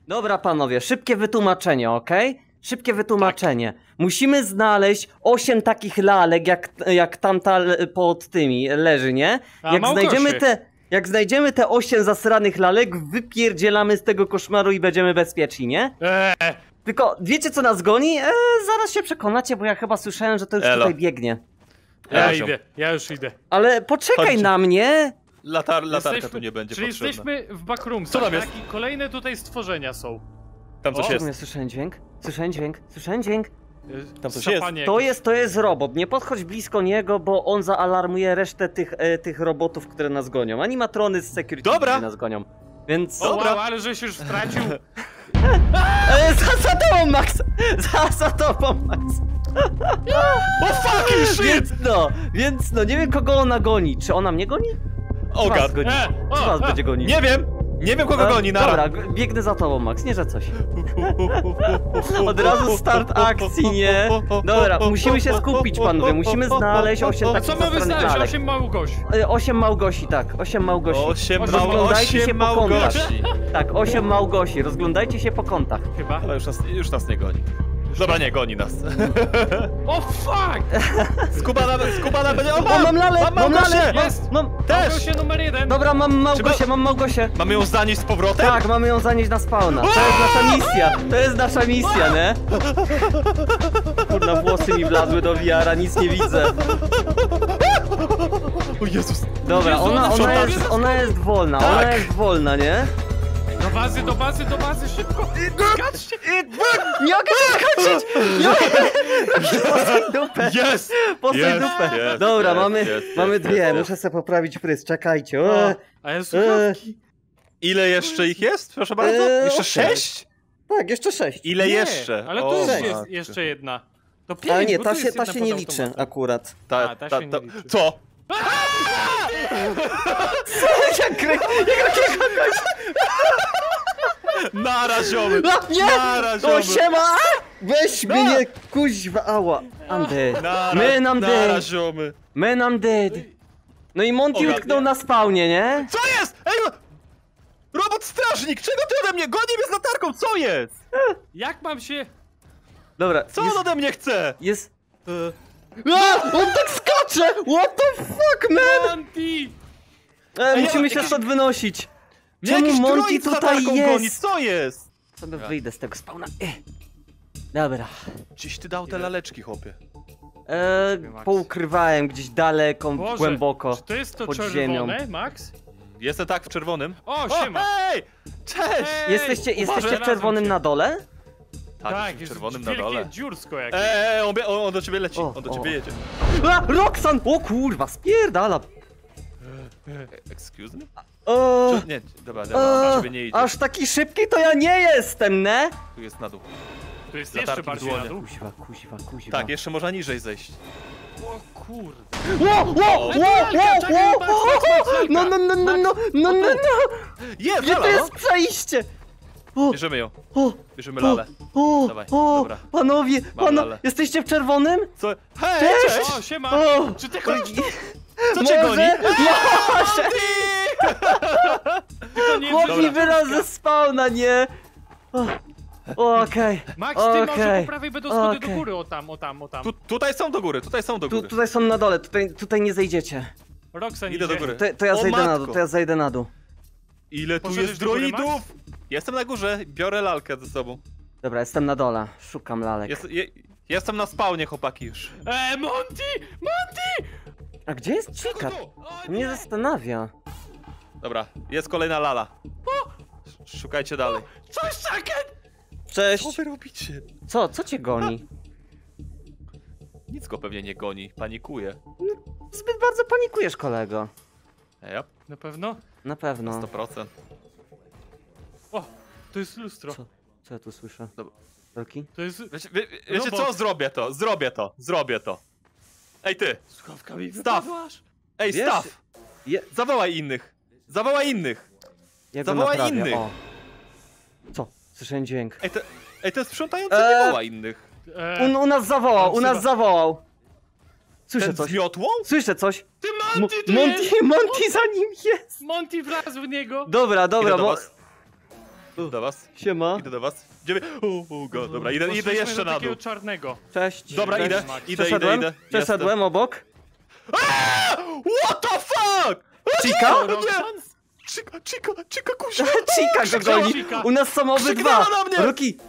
Dobra, panowie, szybkie wytłumaczenie, okej? Szybkie wytłumaczenie. Tak. Musimy znaleźć 8 takich lalek, jak tamta pod tymi leży, nie? Jak znajdziemy te 8 zasranych lalek, wypierdzielamy z tego koszmaru i będziemy bezpieczni, nie? Tylko wiecie, co nas goni? Zaraz się przekonacie, bo ja chyba słyszałem, że to już tutaj biegnie. Ja już idę. Ale poczekaj na mnie! Latarka tu nie będzie czyli potrzebna. jesteśmy w backroomsach, Co tam jest? I kolejne tutaj stworzenia są. Tam coś jest. Ja słyszałem dźwięk. Tam coś jest. To jest robot. Nie podchodź blisko niego, bo on zaalarmuje resztę tych robotów, które nas gonią. Animatrony z security nas gonią. Więc... Dobra, ale żeś już stracił. Za tobą, Max! Za tobą, Max! fucking shit! Więc no, nie wiem, kogo ona goni. Czy ona mnie goni? O god. Czy was będzie gonić? Nie wiem, kogo goni, nara. Dobra, biegnę za tobą, Max, nie że coś. Od razu start akcji, nie? Dobra, musimy się skupić, panowie. Musimy znaleźć 8 takich co mamy znaleźć? 8 Małgosi. 8 Małgosi, tak. 8 Małgosi. 8 Małgosi. Tak, 8 Małgosi. Rozglądajcie się po kątach. Chyba. Ale już nas nie goni. Dobra, nie goni nas. O fuck! Skubana będzie... Mam lalę! Jest! Mam też! Małgosia numer 1! Dobra, mam Małgosię. Mamy ją zanieść z powrotem? Tak, mamy ją zanieść na spawna. To jest nasza misja, nie? Kurna, włosy mi wlazły do VR-a, nic nie widzę. O Jezus! Dobra, ona jest wolna, nie? Do bazy, szybko! Skaczcie! Nie mogę się skoczyć! Postań dupę! Jest! Postań dupę! Jest, Dobra, jest, mamy dwie, jest. muszę sobie poprawić prys, czekajcie. A ja słuchawki. Ile jeszcze ich jest? Proszę bardzo? Jeszcze 6? Tak, jeszcze 6. Ile jeszcze? Ale tu już jest jeszcze jedna. To 5, ale nie, bo ta tu jest się nie liczy akurat. Ta się nie liczy. Co? Narażony! Nie! Siema! Weź mnie, kuźwa, ała. I'm dead. Man, I'm dead. No i Monty utknął na spawnie, nie? Co jest? Ej, robot strażnik! Czego ty ode mnie? Goni mnie z latarką, co jest? Jak mam się... Dobra. Co on ode mnie chce? Jest... on tak skacze! What the fuck, man? Monty! Musimy się stąd wynosić. Czemu Monty tutaj jest? Goni? Co jest? Sobie wyjdę z tego spawna. Dobra. Gdzieś ty dał te laleczki, chłopie. Poukrywałem gdzieś daleko, głęboko. Czy to jest to pod czerwone, ziemią. Max? Jestem tak w czerwonym. O, siema! Hej! Cześć! Jesteście w czerwonym na dole? Tak, w czerwonym na dole. Dziursko jakieś. On do ciebie leci, on do ciebie jedzie. Roxanne! O kurwa, spierdala! Excuse me? O, Nie, dobra, do ciebie nie idzie. aż taki szybki to ja nie jestem, ne? Tu jest na dół. To jest jeszcze bardziej na dół. Kuźwa. Tak, jeszcze można niżej zejść. O kurde. No. Jest, Gdzie to jest przejście? Bierzemy ją. Bierzemy lalę. Dawaj, dobra. Panowie, lalę. jesteście w czerwonym? Co? Hej, cześć! O, siema! Czy ty Co cię goni? Chłop mi wyraz ze spawna, nie? Okej. Max, ty może po prawej będą schody do góry, o tam. Tutaj są do góry, tutaj są do góry. Tutaj są na dole, tutaj nie zejdziecie. Roxanne idę do góry. To ja zejdę na dół, Ile tu jest droidów? Jestem na górze, biorę lalkę ze sobą. Dobra, jestem na dole, szukam lalek. Jestem na spawnie, chłopaki już. Monty! A gdzie jest Chica? To mnie zastanawia. Dobra, jest kolejna lala. Szukajcie dalej. Coś second! Cześć! Co wy robicie? Co cię goni? Nic go pewnie nie goni, panikuje. Zbyt bardzo panikujesz, kolego. Yep. Na pewno? Na pewno. 100%. O, to jest lustro. Co ja tu słyszę? Dobra. Rolki? To jest... Wiecie co? Zrobię to. Ej ty! Słuchawkami Staw! Ej, Wiesz, Staw! Zawołaj innych! Zawołaj innych! O. Co? Słyszałem dźwięk. Ej, ten sprzątający nie woła innych. U nas zawołał. Słyszę coś. Z miotłą? Słyszę coś. Ty Monty Monty za nim jest. Monty wlazł w niego. Dobra, bo... Do was. Siema. Idę do was. God, dobra, idę Poszliśmy jeszcze do na dół. takiego czarnego. Cześć. Dobra, Cześć. idę. Przeszedłem obok. What the fuck? Chica? O, nie! Chica, kuźwa! Chica go goni. Chica. U nas są obydwa. Krzyknęła na mnie. Roki.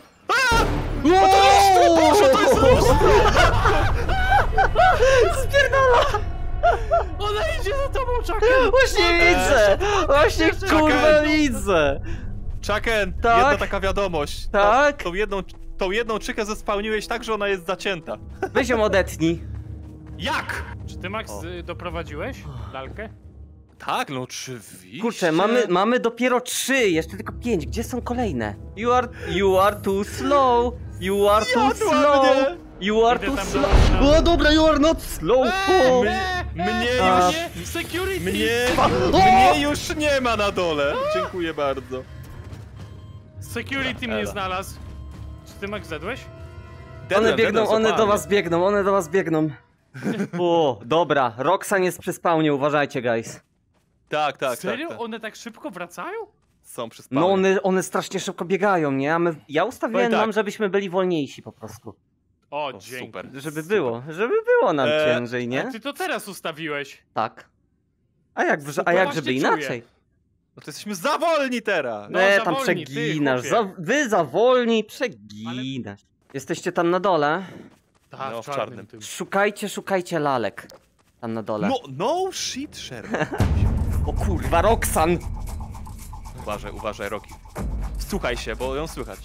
Spierdala. Ona idzie za tobą, Chucken! Właśnie widzę. Właśnie kurwa widzę. Chucken, Tak? jedna taka wiadomość. Tak? Tą jedną czykę zespałniłeś tak, że ona jest zacięta. Weź ją odetnij. Jak? Czy ty, Max, doprowadziłeś lalkę? Tak, no oczywiście. Kurczę, mamy dopiero 3, jeszcze tylko 5. Gdzie są kolejne? You are too slow. You are too Jadła slow. mnie. You are Idę too tam slow. do- O dobra, you are not slow. O. Mnie A. już... Nie, security! Mnie już nie ma na dole. Dziękuję bardzo. Security mnie Ela. znalazł. Czy ty, Max, zedłeś? One biegną, one do złapałem was biegną, one do was biegną. O, dobra, Roxanne jest przy spawnie, uważajcie guys. Tak. Serio? One tak szybko wracają? Są przy No one strasznie szybko biegają, nie? Ja ustawiłem Powiem tak. nam, żebyśmy byli wolniejsi po prostu. O, O, dzięki. super. Żeby było nam ciężej, A nie? ty to teraz ustawiłeś. Tak. A jak Super, żeby właśnie inaczej? No to jesteśmy za wolni teraz. No, za Tam wolni, ty, przeginasz, chłopie. wy za wolni przeginasz. Jesteście tam na dole? Tak, No, w w czarnym. czarnym tym. Szukajcie lalek. Tam na dole. No shit, Sherman. O kurwa, Roxanne! Uważaj, Rocky. Słuchaj się, bo ją słychać.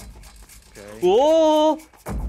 O!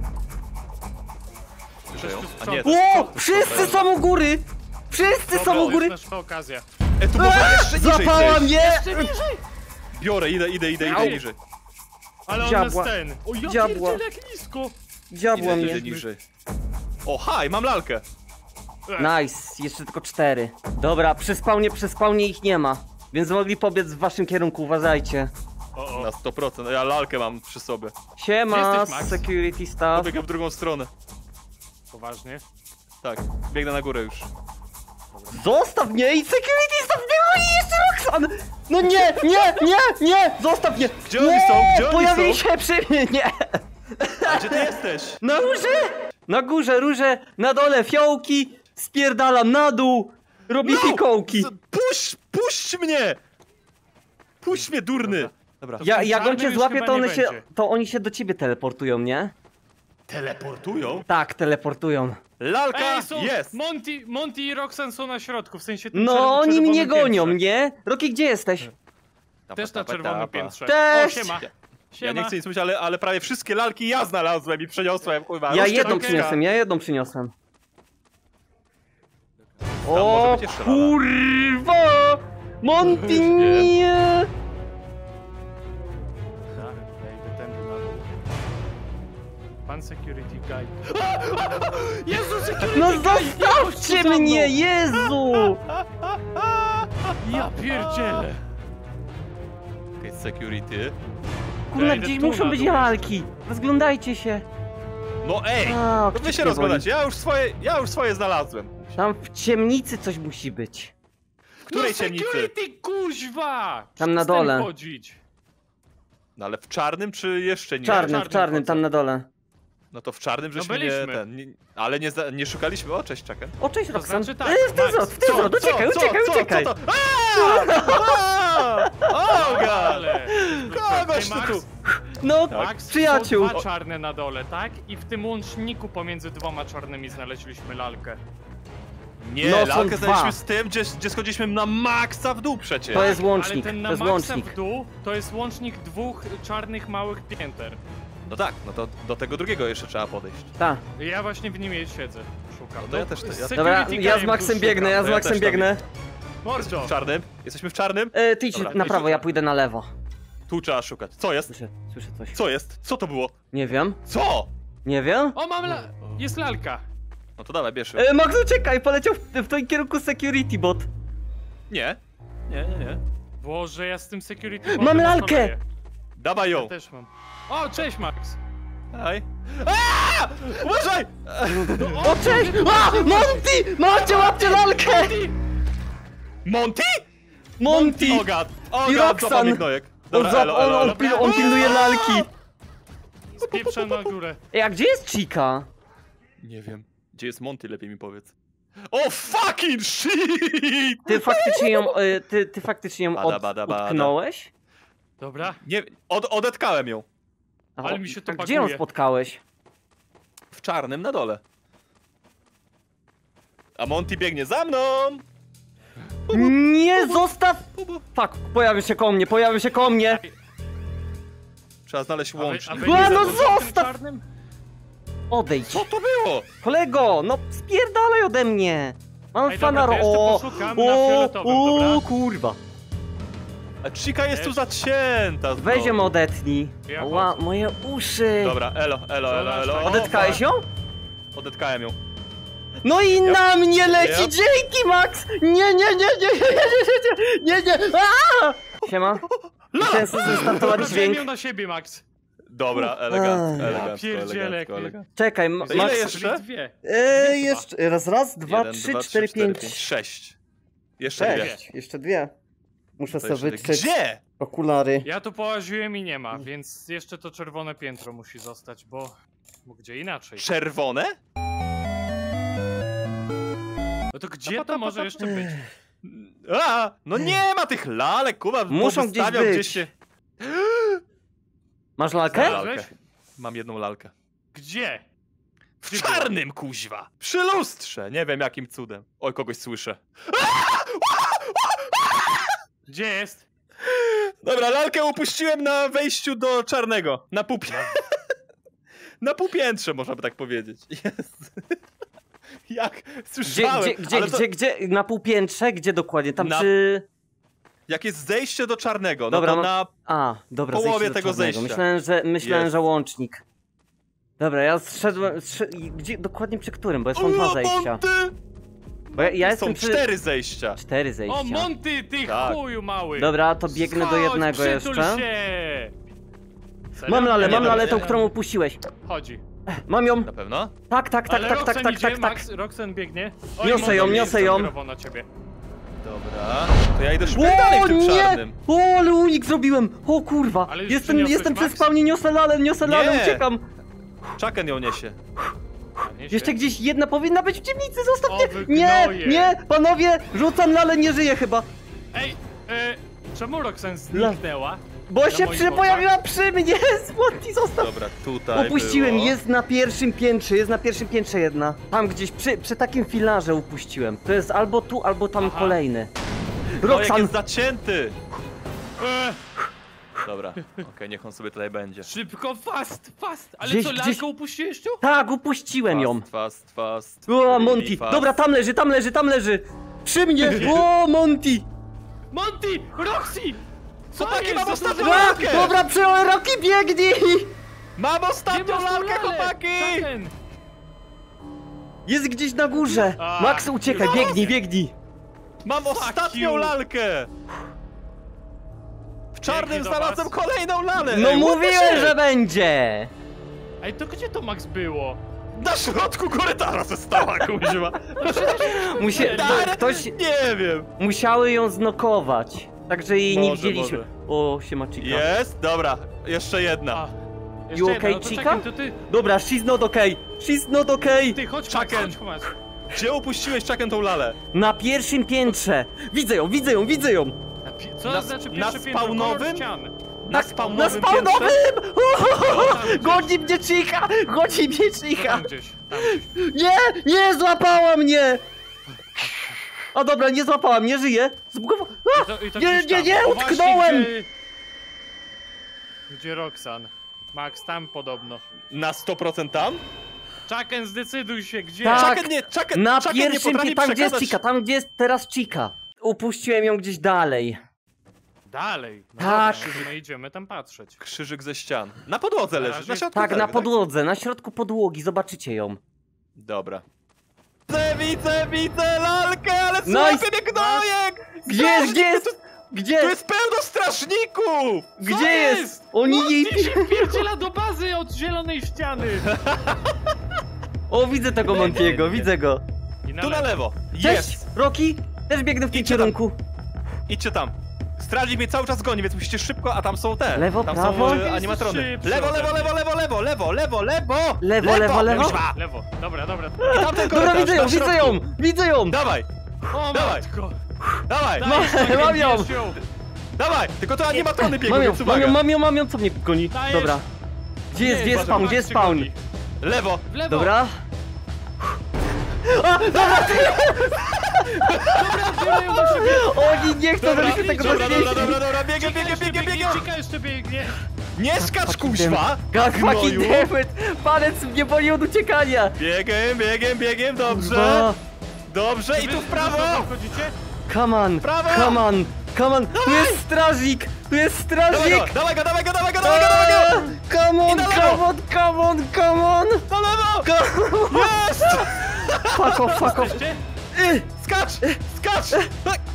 Słyszę ją. Ktoś A nie, tu to O! Wszyscy są u góry! Wszyscy Dobra, są u to góry! jest nasza okazja. tu można jeszcze niżej Złapała zejść. mnie! Biorę, idę niżej. Ale on Diabła. nas ten. O, ja Diabła. pierdzielę, jak nisko. Dziabła mnie. Idę niżej. O, haj, mam lalkę. Nice, jeszcze tylko 4. Dobra, przy spawnie ich nie ma. Więc mogli pobiec w waszym kierunku, uważajcie. Na 100%, ja lalkę mam przy sobie. Siema, Gdzie jesteś, Max? security staff. Pobiegam w drugą stronę. Poważnie? Tak, biegnę na górę już. Zostaw mnie i security staff nie ma i jeszcze Roxanne! No nie! Zostaw mnie! Gdzie oni Nie! są? Gdzie oni Pojawili są? się przy mnie, nie! A gdzie ty jesteś? Na górze! Na górze, róże, na dole fiołki, spierdalam na dół, robi fikołki. Puść mnie! Puść mnie, durny! Dobra. Jak on czarnym cię już złapie, chyba to, nie będzie. to oni się do ciebie teleportują, nie? Teleportują? Tak, teleportują. Lalka Ej, są! jest! Monty i Roxanne są na środku, w sensie tym No, oni mnie czerwonym gonią, piętrze. nie? Roki, gdzie jesteś? Też na czerwonym piętrze. Cześć! O, siema. Ja Siema. nie chcę nic mówić, ale prawie wszystkie lalki ja znalazłem i przeniosłem, kurwa. Ja Różcie jedną Rockera. przyniosłem, może O być jeszcze lala. kurwa! Monty nie! Tak, ja idę tędy na dół. Pan security guy. Jezu, security No guy! Nie, chodź tu zostawcie za mną! mnie, Jezu! Ja pierdzielę! Okej, security. Kurwa, Ja idę gdzieś tu muszą na być dół lalki. Rozglądajcie się. No ej! A, No wy się nie rozglądacie, ja już swoje znalazłem. boli. Tam w ciemnicy coś musi być. W której no, ciemnicy? security, kuźwa! Tam na Przestań dole. chodzić. No ale w czarnym czy jeszcze nie? W czarnym czarnym, chodzę. tam na dole. No to w czarnym żeśmy nie byliśmy. ten. Ale nie szukaliśmy. O, cześć, czekaj. O, cześć, To Roxanne. znaczy tak, W ten Max, zwrot, w ten zwrot, uciekaj. Co to? O, god! Ale... Kogoś Ty, ty Max, tu! No, Max, przyjaciół. są 2 czarne na dole, tak? I w tym łączniku pomiędzy 2 czarnymi znaleźliśmy lalkę. Nie, No, są lalkę dwa. znaleźliśmy z tym, gdzie schodziliśmy na maksa w dół przecież. To jest Ale łącznik, ten to na jest maksa łącznik. w dół, to jest łącznik 2 czarnych małych pięter. No tak, no to do tego drugiego jeszcze trzeba podejść. Tak. Ja właśnie w nim siedzę, szukam. No to ja też- ja- security Dobra, guyem ja z tu Maxem szukam. biegnę, ja z To ja Maxem też tam biegnę. Mordo! W czarnym? Jesteśmy w czarnym? Ty idź Dobra, na idź prawo, tu. ja pójdę na lewo. Tu trzeba szukać. Co jest? Słyszę coś. Co jest? Co to było? Nie wiem. Co? Nie wiem. O, mam jest lalka! No to dawaj, bierz ją. Max, uciekaj, poleciał w twoim kierunku security bot. Nie. Nie. Boże, ja z tym security Mam botem lalkę! szaleję. Dawaj Ja ją. też mam. O, cześć Max! Daj. Aaaa! Uważaj! O, cześć! A, Monty! Łapcie lalkę! Monty? Monty! O god! O I god, Roxanne. złapał mnie gnojek. Dobra, On pilnuje lalki. Spieprza na górę. Ej, a gdzie jest Chica? Nie wiem. Gdzie jest Monty, lepiej mi powiedz. O fucking shit! Ty faktycznie ją Bada. utknąłeś? Dobra. Nie, odetkałem ją. Ale mi się to A gdzie ją baguje. spotkałeś? W czarnym na dole. A Monty biegnie za mną! Nie, zostaw! Fuck, pojawił się koło mnie! Trzeba znaleźć łącznik. no zostaw! Odejdź! Co to było? Kolego, no spierdalaj ode mnie! Mam Ej, fana... dobra, to jeszcze poszukam na fioletowym, dobra? kurwa! A Chica jest tu zacięta. Weź ją odetnij. Ja Ła, chodzę. moje uszy! Dobra, elo. Odetkałeś ją? Odetkałem ją. No i na mnie leci, Yep. dzięki Max! Nie! Aaa! Siema. Chciałem sobie zestartować Wziąłem ją dźwięk. na siebie, Max. Dobra, elegancko. Pierdzielek. Czekaj, To ile Max... jeszcze? Dwie. Jeszcze, raz, dwa, 1, trzy, 2, cztery, 4, pięć. 6. Jeszcze dwie. Sześć. Jeszcze dwie. Muszę To sobie jeszcze wytrzeć Gdzie? okulary. Ja tu połaziłem i nie ma, więc jeszcze to czerwone piętro musi zostać, bo gdzie inaczej. Czerwone? No to gdzie to może jeszcze być? A, no nie ma tych lalek, Kuba. Muszą gdzieś powystawiał być. gdzieś się. Masz lalkę? Znalazłeś? Mam jedną lalkę. Gdzie? W czarnym, kuźwa! Przy lustrze! Nie wiem jakim cudem. Oj, kogoś słyszę. Gdzie jest? Dobra, lalkę upuściłem na wejściu do czarnego. Na półpiętrze, można by tak powiedzieć. Jest. Jak? Słyszałem. ale to, Gdzie? Na półpiętrze? Gdzie dokładnie? Tam Na- przy... jak jest zejście do czarnego, Dobra, no to no- na... dobra, połowie zejście do tego czarnego. zejścia. Myślałem, Jest. że łącznik. Dobra, ja zszedłem... Gdzie, dokładnie przy którym? Bo są dwa zejścia. Monty! Bo ja jestem Są przy... 4 zejścia. 4 zejścia. O, Monty, ty Tak. chuju mały! Dobra, to biegnę do Chodź, jednego przytul jeszcze. się! Serio? Mam lalę, Nie, mam nie, lalę nie. tą, którą upuściłeś. Chodzi. Mam ją. Na pewno? Tak. Ale Roxanne idzie, Max, Roxanne biegnie. Oj, Niosę ją, Monty, niosę jest ją. zawirowo na ciebie. Dobra. To ja idę szukać dalej O w tym nie! czarnym. O, ale unik zrobiłem! O kurwa! Ale już Jestem przyniosłeś, przy Max? spawnie, niosę lalę, Nie. uciekam! Chucken ją niesie. Niesie. Jeszcze gdzieś jedna powinna być w dzielnicy, zostaw O, mnie! wy Nie, gnoje. nie, panowie! Rzucam lalę, nie żyję chyba! Ej, czemu Roxanne zniknęła? Bo Na się moich oczach? pojawiła przy mnie! Słodki, zostaw! Dobra, tutaj Upuściłem, było. jest na pierwszym piętrze jedna. Tam gdzieś, przy takim filarze upuściłem. To jest albo tu, albo tam Aha. kolejny. No, jak Roxanne! jest zacięty! E, Dobra, okej, niech on sobie tutaj będzie. szybko, fast! Ale Gdzieś- co, gdzieś- lalkę upuściłeś tu? Tak, upuściłem ją. Fast. O, Really Monty! fast. Dobra, tam leży! Przy mnie! O, Monty! Monty! Roxy! Co Chłopaki, jest? mam Co ostatnią za- lalkę! Dobra, przejąłem Rocky, biegnij! Mam Gdzie ostatnią masz tą lalkę, lalę? chłopaki! Chucken! Jest gdzieś na górze! A, Max, uciekaj, biegnij! Mam Fuck ostatnią you. lalkę! W czarnym Biegnę do znalazłem was. kolejną lalę! No Ej, what the mówiłem, shit? że będzie! Ej, to gdzie to Max było? Na środku korytarza została, kuźwa! Ktoś... Nie wiem! Musiały ją znokować. Także jej nie Może, widzieliśmy. O, siema Chica. Jest, dobra, jeszcze jedna. A, jeszcze You jedna, okay, no to Chica? czekaj, to ty, Dobra, she's not okay! She's not okay! ty, chodź Max, Chucken. chodź Max. Gdzie upuściłeś Chucken tą lalę? Na pierwszym piętrze! Widzę ją! Co Na- znaczy na pierwsze piętro? spawnowym? Kolor ścian. Na Na spawnowym spawnowym! Tam Godzi mnie Chica! Godzi mnie Chica! Tam gdzieś, tam gdzieś. Nie, złapała mnie! A dobra, nie złapała mnie, żyje! Zbugowała... I to Nie, gdzieś tam. nie, O, właśnie, utknąłem! Gdzie Roxanne? Max, tam podobno. Na 100% tam? Chucken, zdecyduj się, gdzie? Tak. Chucken Na Chucken nie pierwszym, potrafi tam gdzie jest przekazać- Chica, tam gdzie jest teraz Chica. Upuściłem ją gdzieś dalej. Dalej. No Tak. Dobra, my idziemy tam patrzeć. Krzyżyk ze ścian. Na podłodze leży, razie- na środku Tak, na targu, podłodze, na środku podłogi, zobaczycie ją. Dobra. Widzę lalkę, ale Nice. słabie mnie gnojek! Gdzie jest, gdzie jest? Gdzie? Tu jest pełno strażników! Gdzie jest? Oni jej... Ty się wpierdziela do bazy od zielonej ściany. O, widzę tego Montiego, widzę go. I Tu na lewo. Cześć, Jest! Rocky! Też biegnę w tym Idźcie tam. kierunku. Idźcie tam. strażnik mnie cały czas goni, więc musicie szybko, a tam są te. Lewo, tam prawo? są animatrony. Szybszy Lewo, ode lewo, mnie. lewo, lewo, lewo, lewo, lewo, lewo, Lewo. kuźwa. Lewo, dobra, dobra. I tamten Dobra, korytarz widzę ją, na widzę środku. ją, widzę ją! Dawaj, O Dawaj. matko! dawaj, Mam ją! Bierz ją. dawaj, tylko to animatrony biegną, Mam ją, więc uwaga. mam ją, co mnie goni? Dajesz. Dobra. Gdzie jest Nie, spawn, gdzie jest spawn? goni. Lewo, W lewo! Dobra. Biorę ją do siebie! Oni nie chcą, żebyśmy tego dobra, rozwieźli. dobra, biegiem. Chica jeszcze biegnie! Nie skacz, kuźwa! God fucking gnoju. damn it! Palec mnie boli od uciekania! Biegiem, dobrze. Kurwa. Dobrze, i tu w prawo! Chodzicie? Come on, Prawo. come on! Tu jest strażnik! Tu jest strażnik! Dawaj go! Come on, I na lewo. come on! Na lewo! Jest! Fuck off! Jesteście? Skacz!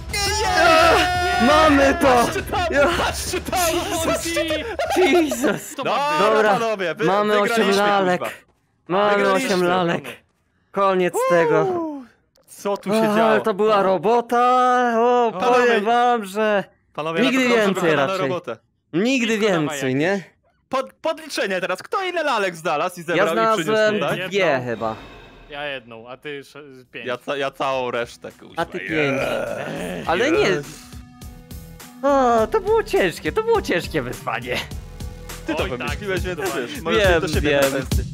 Mamy to! Patrzcie tam! Jesus! To Dobra, panowie, mamy 8 wygraliśmy, lalek. kuźwa. Mamy Wygraliśmy. 8 lalek. Koniec tego. Co tu się Ale działo? to była robota. O, Panowie. powiem wam, że Panowie, nigdy na to dobrze więcej wykonaną raczej. robotę. nigdy Piwko dawaj więcej, nie? Podliczenie teraz. Kto ile lalek znalazł i Ja zebrał i przyniósł znalazłem tutaj? Nie. dwie chyba. Ja jedną, a ty 5. Ja całą resztę, kuźwa. A ty 5. Ale nie. O, to było ciężkie wyzwanie. Ty to Oj, wymyśliłeś, tak, więc zdecydowanie. wiesz, możesz do siebie Wiem. pretensje.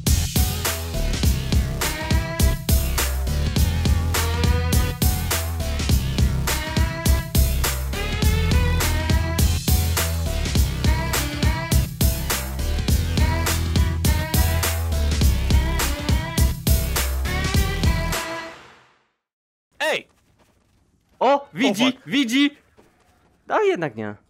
Ej! O, widzi, fuck. widzi. A jednak nie.